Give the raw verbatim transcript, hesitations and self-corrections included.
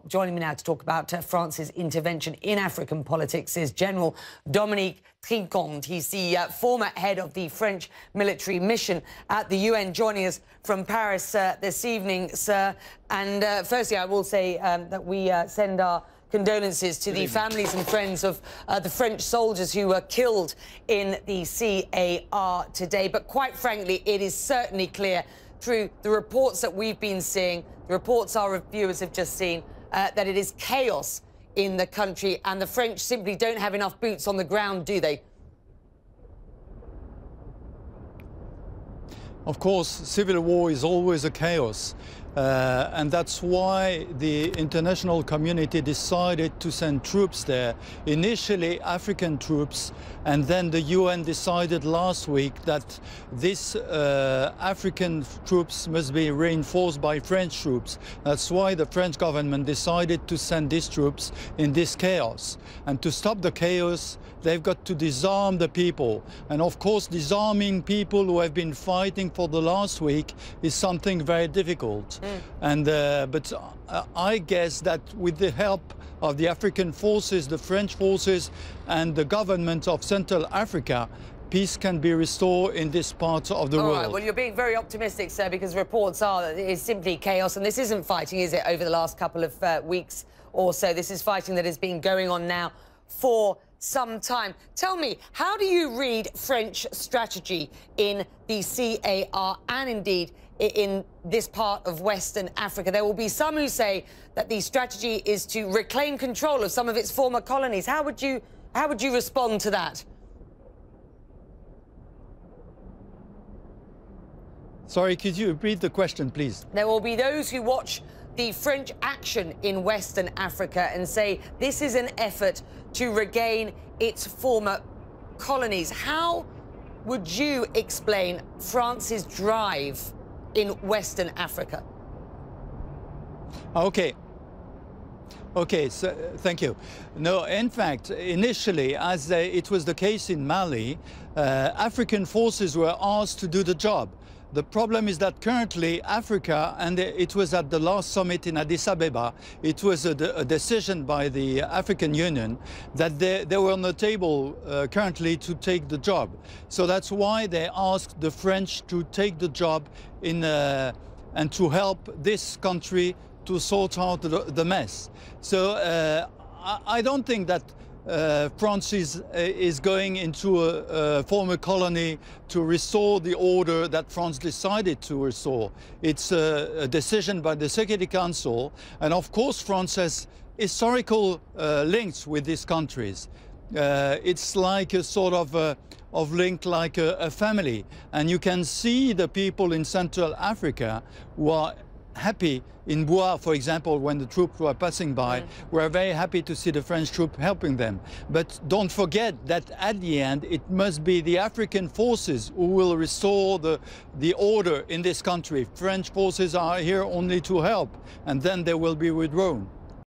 Joining me now to talk about uh, France's intervention in African politics is General Dominique Trinquant. He's the uh, former head of the French military mission at the U N, joining us from Paris uh, this evening, sir. And uh, firstly, I will say um, that we uh, send our condolences to the families and friends of uh, the French soldiers who were killed in the C A R today. But quite frankly, it is certainly clear through the reports that we've been seeing, the reports our viewers have just seen, uh, that it is chaos in the country, and the French simply don't have enough boots on the ground, do they? Of course, civil war is always a chaos. Uh, and that's why the international community decided to send troops there. Initially, African troops, and then the U N decided last week that these uh, African troops must be reinforced by French troops. That's why the French government decided to send these troops in this chaos. And to stop the chaos, they've got to disarm the people. And of course, disarming people who have been fighting for the last week is something very difficult. Mm. And, uh, but uh, I guess that with the help of the African forces, the French forces, and the government of Central Africa, peace can be restored in this part of the All world. right, well, you're being very optimistic, sir, because reports are that it is simply chaos. And this isn't fighting, is it, over the last couple of uh, weeks or so? This is fighting that has been going on now for some time. Tell me, how do you read French strategy in the C A R and indeed in this part of Western Africa? There will be some who say that the strategy is to reclaim control of some of its former colonies. How would you, how would you respond to that? Sorry, could you repeat the question, please? There will be those who watch the French action in Western Africa and say this is an effort to regain its former colonies. How would you explain France's drive in Western Africa? Okay. Okay, so, thank you. No, in fact, initially, as uh, it was the case in Mali, uh, African forces were asked to do the job. The problem is that currently Africa, and it was at the last summit in Addis Ababa, it was a, a decision by the African Union that they, they were on the table uh, currently to take the job. So that's why they asked the French to take the job in, uh, and to help this country to sort out the, the mess. So uh, I, I don't think that Uh, France is, is going into a, a former colony to restore the order that France decided to restore. It's a, a decision by the Security Council, and of course France has historical uh, links with these countries. Uh, it's like a sort of, a, of link like a, a family, and you can see the people in Central Africa who are happy. In Bois, for example, when the troops were passing by, mm. were very happy to see the French troop helping them. But don't forget that at the end, it must be the African forces who will restore the, the order in this country. French forces are here only to help, and then they will be withdrawn.